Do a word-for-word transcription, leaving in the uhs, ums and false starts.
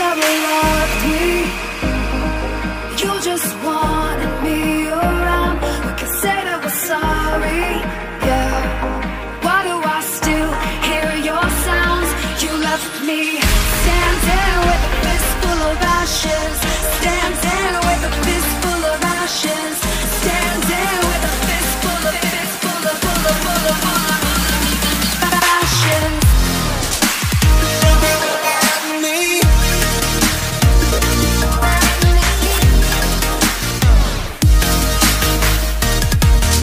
never loved me. You just wanted me around. We can say that we're sorry, yeah. Why do I still hear your sounds? You left me standing with a fistful of ashes.